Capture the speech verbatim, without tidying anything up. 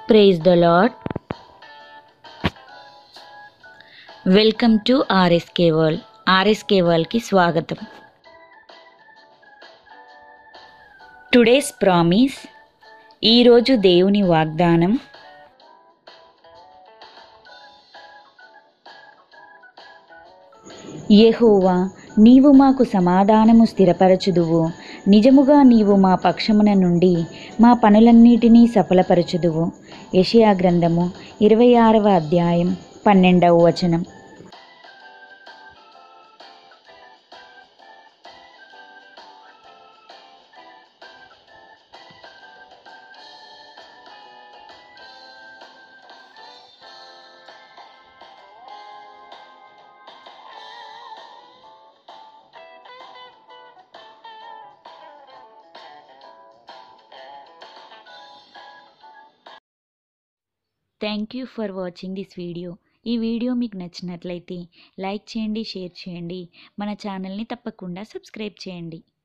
Praise the lord. Welcome to RSK world. RSK వరల్డ్కి స్వాగతం. Today's promise, ఈరోజు దేవుని వాగ్దానం. యెహోవా, నీవు మాకు సమాధానము స్థిరపరచుదువు. నిజముగా నీవు మా పక్షమున నుండి మా పనులన్నిటినీ సఫలపరచుదువు. యెషయా గ్రంథము ఇరవై ఆరవ అధ్యాయం పన్నెండవ వచనం. Thank you for watching this video. ఈ వీడియో మీకు నచ్చినట్లయితే లైక్ చేయండి, షేర్ చేయండి. మన ఛానల్ని తప్పకుండా సబ్స్క్రైబ్ చేయండి.